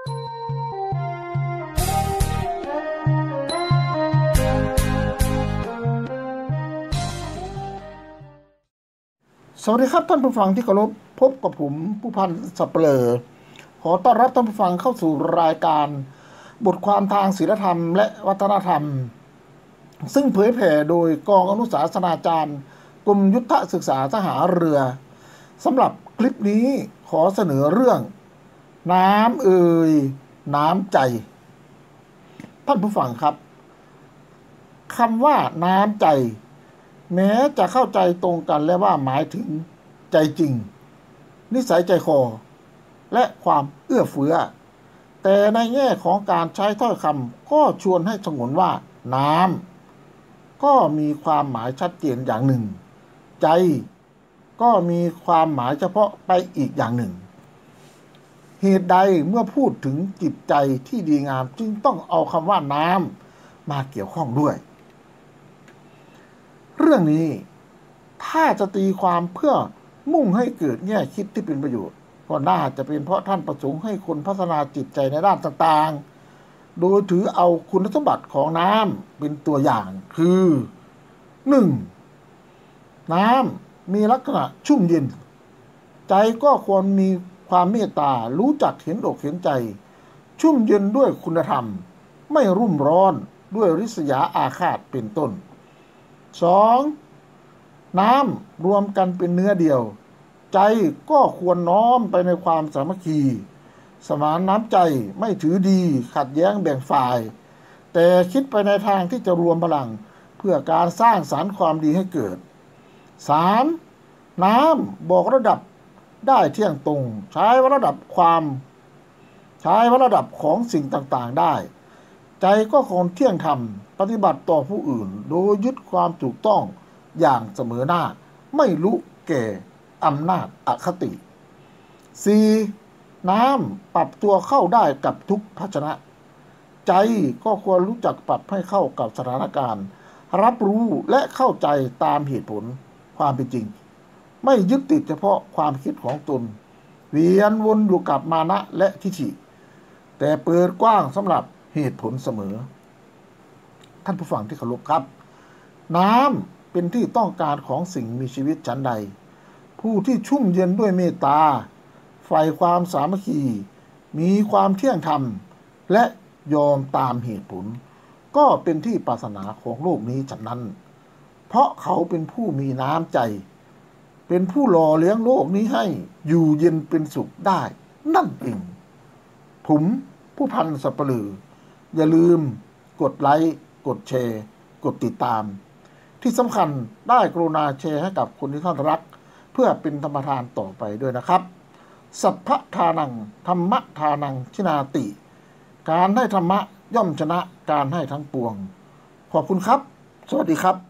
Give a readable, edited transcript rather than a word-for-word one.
สวัสดีครับท่านผู้ฟังที่เคารพพบกับผมผู้พันสับเปลอขอต้อนรับท่านผู้ฟังเข้าสู่รายการบทความทางศีลธรรมและวัฒนธรรมซึ่งเผยแผ่โดยกองอนุศาสนาจารย์กรมยุทธศึกษาทหารเรือสำหรับคลิปนี้ขอเสนอเรื่องน้ำน้ำใจท่านผู้ฟังครับคำว่าน้ำใจแม้จะเข้าใจตรงกันและว่าหมายถึงใจจริงนิสัยใจคอและความเอื้อเฟื้อแต่ในแง่ของการใช้ถ้อยคำก็ชวนให้สงวนว่าน้ำก็มีความหมายชัดเจนอย่างหนึ่งใจก็มีความหมายเฉพาะไปอีกอย่างหนึ่งเหตุใดเมื่อพูดถึงจิตใจที่ดีงามจึงต้องเอาคำว่าน้ำมาเกี่ยวข้องด้วยเรื่องนี้ถ้าจะตีความเพื่อมุ่งให้เกิดแง่คิดที่เป็นประโยชน์ก็น่าจะเป็นเพราะท่านประสงค์ให้คนพัฒนาจิตใจในด้านต่างๆโดยถือเอาคุณสมบัติของน้ำเป็นตัวอย่างคือ 1. น้ำมีลักษณะชุ่มเย็นใจก็ควรมีความเมตตารู้จักเห็นอกเห็นใจชุ่มเย็นด้วยคุณธรรมไม่รุ่มร้อนด้วยริษยาอาฆาตเป็นต้น 2. น้ำรวมกันเป็นเนื้อเดียวใจก็ควรน้อมไปในความสามัคคีสมานน้ำใจไม่ถือดีขัดแย้งแบ่งฝ่ายแต่คิดไปในทางที่จะรวมพลังเพื่อการสร้างสรรค์ความดีให้เกิด 3. น้ำบอกระดับได้เที่ยงตรงใช้วัดระดับของสิ่งต่างๆได้ใจก็คงเที่ยงธรรมปฏิบัติต่อผู้อื่นโดยยึดความถูกต้องอย่างเสมอหน้าไม่รู้แก่อำนาจอคติ 4. น้ำปรับตัวเข้าได้กับทุกภาชนะใจก็ควรรู้จักปรับให้เข้ากับสถานการณ์รับรู้และเข้าใจตามเหตุผลความเป็นจริงไม่ยึดติดเฉพาะความคิดของตนเวียนวนอยู่กับมานะและทิฐิแต่เปิดกว้างสำหรับเหตุผลเสมอท่านผู้ฟังที่เคารพครับน้ำเป็นที่ต้องการของสิ่งมีชีวิตชั้นใดผู้ที่ชุ่มเย็นด้วยเมตตาใฝ่ความสามัคคีมีความเที่ยงธรรมและยอมตามเหตุผลก็เป็นที่ปรารถนาของโลกนี้ฉะนั้นเพราะเขาเป็นผู้มีน้ำใจเป็นผู้หล่อเลี้ยงโลกนี้ให้อยู่เย็นเป็นสุขได้นั่นเองผมผู้พันสับปะลืออย่าลืมกดไลค์กดแชร์กดติดตามที่สำคัญได้กรุณาแชร์ให้กับคนที่ท่านรักเพื่อเป็นธรรมทานต่อไปด้วยนะครับสัพพทานังธรรมทานังชินาติการให้ธรรมะย่อมชนะการให้ทั้งปวงขอบคุณครับสวัสดีครับ